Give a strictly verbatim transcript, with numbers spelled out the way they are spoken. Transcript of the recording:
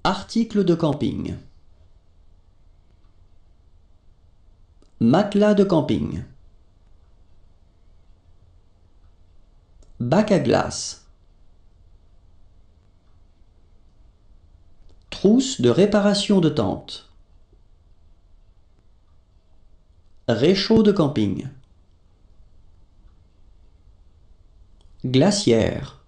Article de camping. Matelas de camping. Bac à glace. Trousse de réparation de tente. Réchaud de camping. Glacière.